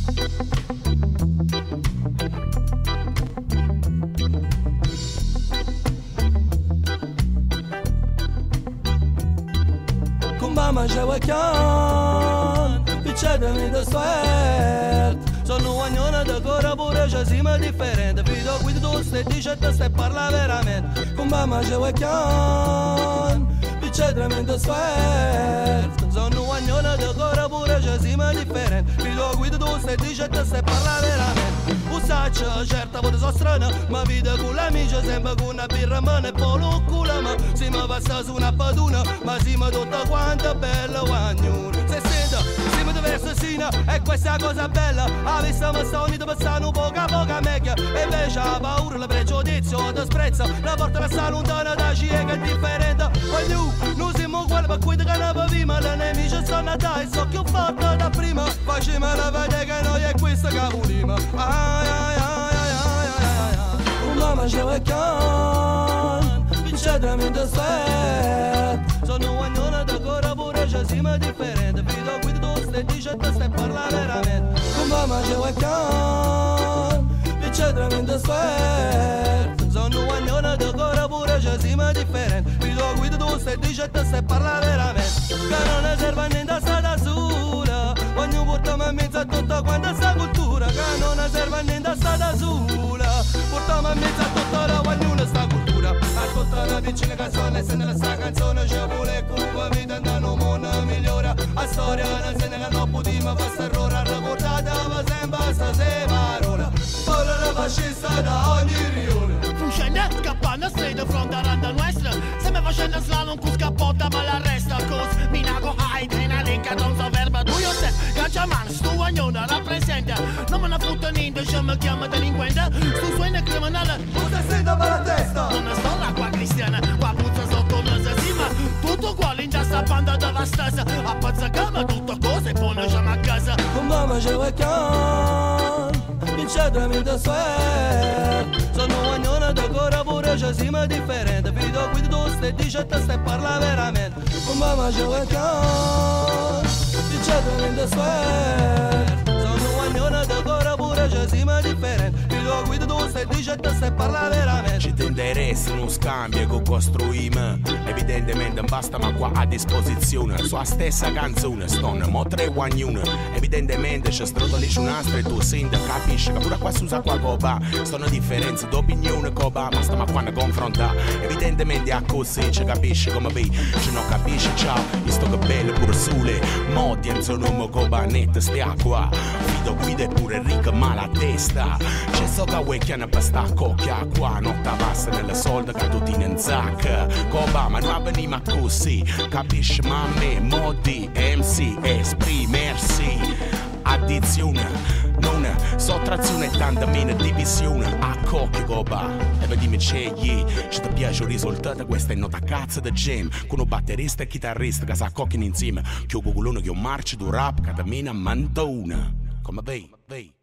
Mama c'è qualcuno, piccedami da suerte. Sono guagnona da cora pure c'è sima differente. Fido qui tu stai dicendo stai parla veramente. Con mamma c'è qualcuno, piccedami da suerte. Sono guagnona da cora pure c'è sima differente. Fido qui tu stai dicendo stai parla veramente. Usaccia certa volte sono strana, ma vita con l'amici sempre con una birra in mano e poi lo culo. Ma si mi passa su una paduna, ma si mi tutta quanta bella guagnona. Se senta, si mi deve assassina, e questa cosa bella. A vista mi sta unita passando poca meglio. E invece la paura, il pregiudizio, ti sprezza. La porta la sta lontana da ciega che è differente. Ognuno, non siamo uguali, ma quelli che ne viviamo, le nemici stanno a dare, so più forte da prima. Facciamola vedere che noi è questo che vogliamo. Mamma c'è qualcuno, piccedami da suerte. Sono guagnona da cora pure c'è sima differente. Fido qui tu stai dicendo stai parla veramente. Con mamma c'è qualcuno, piccedami da suerte. Sono guagnona da cora pure c'è sima differente. Fido qui tu stai dicendo stai parla veramente. Che non ne serve a niente sta da sola. Ognuno portiamo in mezzo a tutta quanta sta cultura. Che non ne serve a niente sta da sola. Portiamo in mezzo a tutta la guagnona sta cultura. Ascolta una vicina canzone, se nella sta canzone c'è pure come vita andando un mondo migliora. A storia non se ne non potremo fare errore. Ricordate sempre stasera parola. Parola fascista da ogni rione. Fucende, scappando straight in front alla nostra. Se me facendo slalom con scappotta ma la resta. Cos, minago, adrenalin, che non so verba. Tu io se, cacciaman, stu guagnona rappresenta. Non me ne fotte niente, se mi chiama delinquente. Stu suena criminale. Cosa senta per la testa? Non sto là qua cristiana, qua puzza sotto l'assassima. Tutto qua in sta banda della stessa. A pazza cama, tutto cose, poi noi siamo a casa. Con mamma c'è qualcuno, piccedami da suerte. Sono guagnona da cora pure c'è sima differente. Fido qui tu stai dicendo stai parla veramente. Con mamma c'è qualcuno, piccedami da suerte. Sono guagnona da cora pure c'è sima differente. Fido qui tu stai dicendo stai parla veramente. Ci ti interessa uno scambio che costruiamo. Evidentemente non basta ma qua a disposizione. Sua stessa canzone stanno mo tre guagnone. Evidentemente ci strotolisce un'altra e tu senti capisci che pure qua si usa qua coba. Sono differenze d'opinione coba, ma stiamo qua a confrontare. Evidentemente a così ci capisci come vedi. Ci non capisci ciao, io sto che bello pure sole. Mo dienzo non coba netta stia qua. Fido guida pure ricca ma la testa. C'è so che vuoi che ne pasta cocchia qua. Non ti passa nella solda che tu tieni in zacca. Coba ma non avveniamo così. Capisci ma a me modi MC esprimersi. Addizione, non sottrazione e tanta meno divisione. A cocchio coba. E vedi c'è ci ti piace il risultato. Questa è nota cazzo da jam. Con un batterista e chitarrista che sa cocchino insieme. Che un cuculone che un marcio du rap che da mina mantona. Come vei?